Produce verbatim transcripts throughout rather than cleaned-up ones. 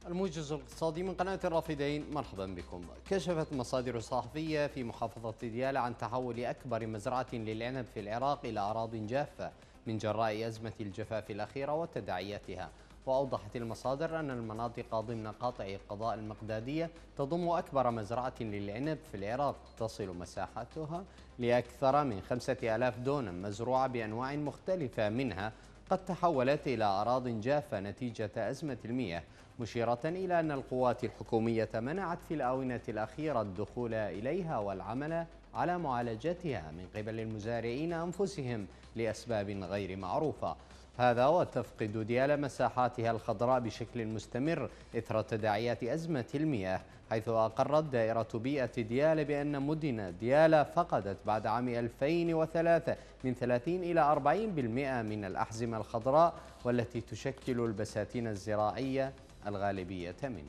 الموجز الاقتصادي من قناة الرافدين، مرحبا بكم. كشفت مصادر صحفية في محافظة ديالى عن تحول أكبر مزرعة للعنب في العراق إلى أراضٍ جافة من جراء أزمة الجفاف الأخيرة وتداعياتها. وأوضحت المصادر أن المناطق ضمن قاطع قضاء المقدادية تضم أكبر مزرعة للعنب في العراق، تصل مساحتها لأكثر من خمسة آلاف دونم، مزروعة بأنواع مختلفة منها قد تحولت إلى أراضٍ جافة نتيجة أزمة المياه، مشيرة إلى أن القوات الحكومية منعت في الآونة الأخيرة الدخول إليها والعمل على معالجتها من قبل المزارعين أنفسهم لأسباب غير معروفة. هذا وتفقد ديالى مساحاتها الخضراء بشكل مستمر إثر تداعيات أزمة المياه، حيث أقرت دائرة بيئة ديالى بأن مدن ديالى فقدت بعد عام ألفين وثلاثة من ثلاثين إلى أربعين بالمئة من الأحزمة الخضراء، والتي تشكل البساتين الزراعية الغالبية منها.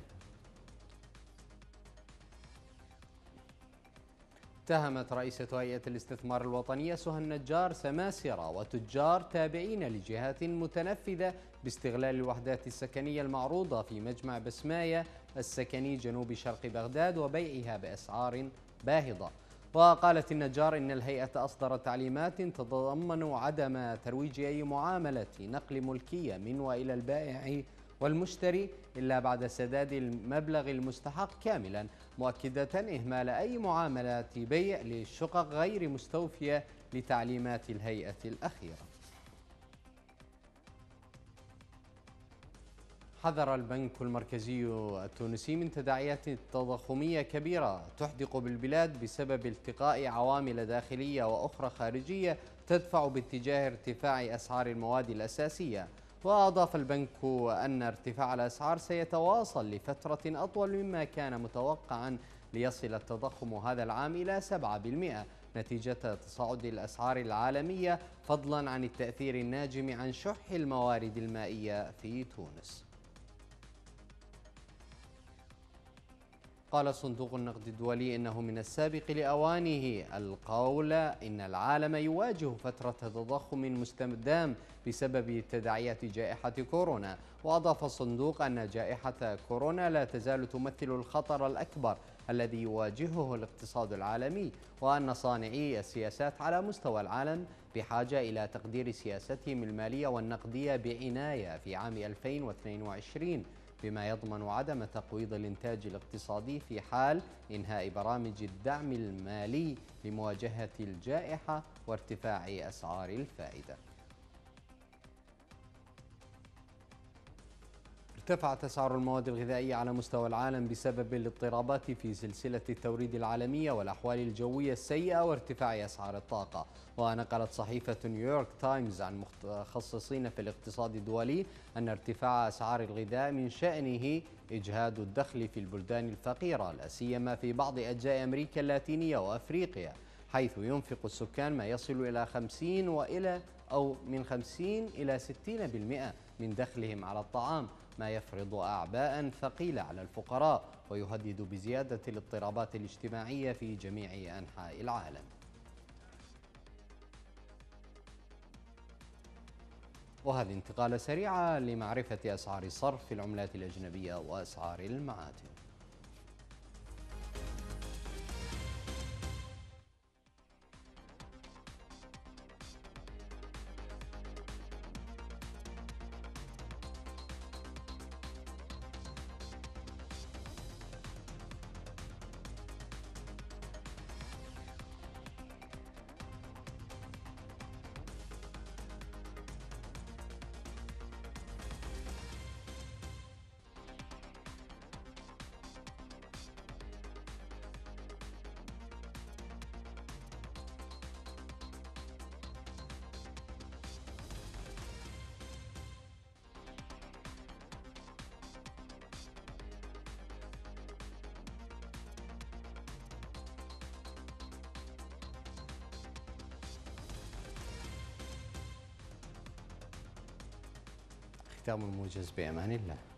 اتهمت رئيسة هيئة الاستثمار الوطنية سهى النجار سماسرة وتجار تابعين لجهات متنفذة باستغلال الوحدات السكنية المعروضة في مجمع بسماية السكني جنوب شرق بغداد وبيعها بأسعار باهظة. وقالت النجار إن الهيئة أصدرت تعليمات تتضمن عدم ترويج أي معاملة نقل ملكية من وإلى البائع والمشتري إلا بعد سداد المبلغ المستحق كاملا، مؤكدة إهمال أي معاملات بيع للشقق غير مستوفية لتعليمات الهيئة الأخيرة. حذر البنك المركزي التونسي من تداعيات تضخمية كبيرة تحدق بالبلاد بسبب التقاء عوامل داخلية وأخرى خارجية تدفع باتجاه ارتفاع أسعار المواد الأساسية. وأضاف البنك أن ارتفاع الأسعار سيتواصل لفترة أطول مما كان متوقعا، ليصل التضخم هذا العام إلى سبعة بالمئة نتيجة تصاعد الأسعار العالمية، فضلا عن التأثير الناجم عن شح الموارد المائية في تونس. قال صندوق النقد الدولي إنه من السابق لأوانه القول إن العالم يواجه فترة تضخم مستدام بسبب تداعيات جائحة كورونا. وأضاف الصندوق أن جائحة كورونا لا تزال تمثل الخطر الأكبر الذي يواجهه الاقتصاد العالمي، وأن صانعي السياسات على مستوى العالم بحاجة إلى تقدير سياستهم المالية والنقدية بعناية في عام ألفين واثنين وعشرين، بما يضمن عدم تقويض الإنتاج الاقتصادي في حال إنهاء برامج الدعم المالي لمواجهة الجائحة وارتفاع أسعار الفائدة. ارتفعت أسعار المواد الغذائية على مستوى العالم بسبب الاضطرابات في سلسلة التوريد العالمية والأحوال الجوية السيئة وارتفاع أسعار الطاقة. ونقلت صحيفة نيويورك تايمز عن متخصصين في الاقتصاد الدولي أن ارتفاع أسعار الغذاء من شأنه إجهاد الدخل في البلدان الفقيرة، لا سيما في بعض أجزاء أمريكا اللاتينية وأفريقيا، حيث ينفق السكان ما يصل إلى خمسين وإلى أو من خمسين إلى ستين بالمئة من دخلهم على الطعام، ما يفرض أعباء ثقيلة على الفقراء ويهدد بزيادة الاضطرابات الاجتماعية في جميع أنحاء العالم. وهذه انتقالة سريعة لمعرفة أسعار الصرف في العملات الأجنبية وأسعار المعادن. ختام الموجز، بأمان الله.